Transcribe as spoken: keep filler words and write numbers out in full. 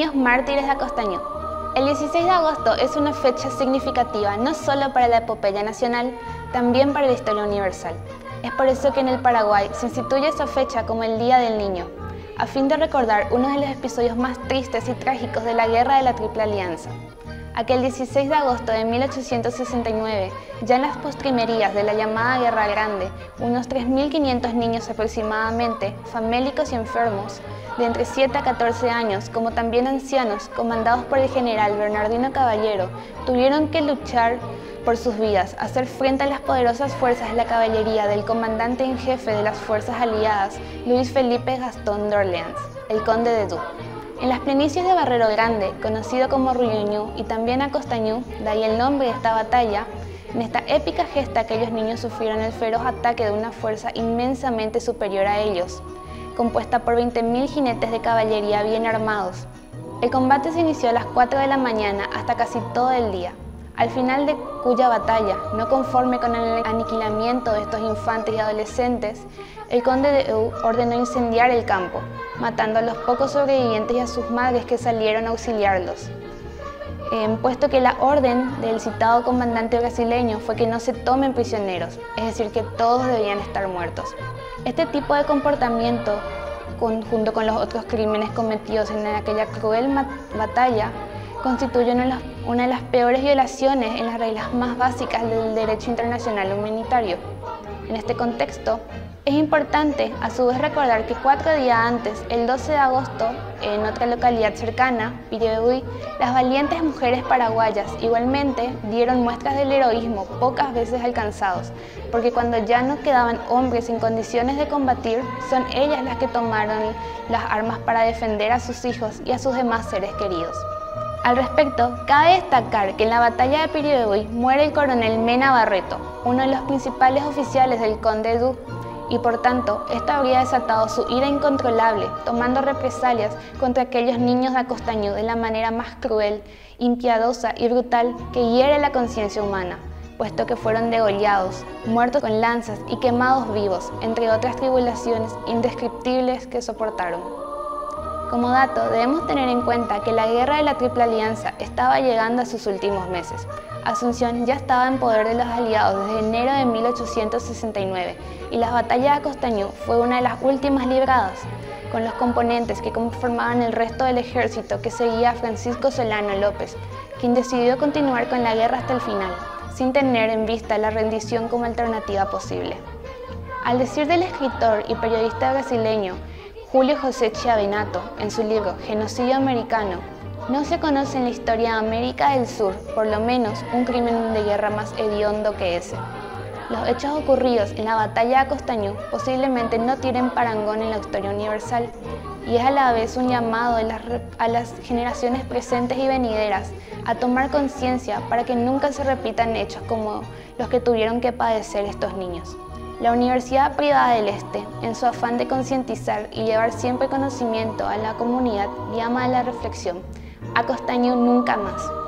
Niños mártires de Acostañú. El dieciséis de agosto es una fecha significativa no solo para la epopeya nacional, también para la historia universal. Es por eso que en el Paraguay se instituye esa fecha como el Día del Niño, a fin de recordar uno de los episodios más tristes y trágicos de la Guerra de la Triple Alianza. Aquel dieciséis de agosto de mil ochocientos sesenta y nueve, ya en las postrimerías de la llamada Guerra Grande, unos tres mil quinientos niños aproximadamente, famélicos y enfermos, de entre siete a catorce años, como también ancianos, comandados por el general Bernardino Caballero, tuvieron que luchar por sus vidas, hacer frente a las poderosas fuerzas de la caballería del comandante en jefe de las fuerzas aliadas, Luis Felipe Gastón de Orleans, el conde de Du. En las planicies de Barrero Grande, conocido como Ruyoñú, y también Acostañú, de ahí el nombre de esta batalla, en esta épica gesta aquellos niños sufrieron el feroz ataque de una fuerza inmensamente superior a ellos, compuesta por veinte mil jinetes de caballería bien armados. El combate se inició a las cuatro de la mañana hasta casi todo el día, al final de cuya batalla, no conforme con el aniquilamiento de estos infantes y adolescentes, el conde de Eu ordenó incendiar el campo, matando a los pocos sobrevivientes y a sus madres que salieron a auxiliarlos, eh, puesto que la orden del citado comandante brasileño fue que no se tomen prisioneros, es decir, que todos debían estar muertos. Este tipo de comportamiento, con, junto con los otros crímenes cometidos en aquella cruel batalla, constituye una de, las, una de las peores violaciones en las reglas más básicas del derecho internacional humanitario. En este contexto, es importante a su vez recordar que cuatro días antes, el doce de agosto, en otra localidad cercana, Piribebuy, las valientes mujeres paraguayas igualmente dieron muestras del heroísmo pocas veces alcanzados, porque cuando ya no quedaban hombres en condiciones de combatir, son ellas las que tomaron las armas para defender a sus hijos y a sus demás seres queridos. Al respecto, cabe destacar que en la batalla de Piribebuy muere el coronel Mena Barreto, uno de los principales oficiales del conde Du, y por tanto, esto habría desatado su ira incontrolable, tomando represalias contra aquellos niños de Acostañú de la manera más cruel, impiedosa y brutal que hiere la conciencia humana, puesto que fueron degollados, muertos con lanzas y quemados vivos, entre otras tribulaciones indescriptibles que soportaron. Como dato, debemos tener en cuenta que la Guerra de la Triple Alianza estaba llegando a sus últimos meses. Asunción ya estaba en poder de los aliados desde enero de mil ochocientos sesenta y nueve y la batalla de Acostañú fue una de las últimas libradas, con los componentes que conformaban el resto del ejército que seguía a Francisco Solano López, quien decidió continuar con la guerra hasta el final, sin tener en vista la rendición como alternativa posible. Al decir del escritor y periodista brasileño Julio José Chiavenato, en su libro Genocidio Americano, no se conoce en la historia de América del Sur, por lo menos, un crimen de guerra más hediondo que ese. Los hechos ocurridos en la batalla de Acostañú posiblemente no tienen parangón en la historia universal, y es a la vez un llamado de las, a las generaciones presentes y venideras a tomar conciencia para que nunca se repitan hechos como los que tuvieron que padecer estos niños. La Universidad Privada del Este, en su afán de concientizar y llevar siempre conocimiento a la comunidad, llama a la reflexión: Acostañú nunca más.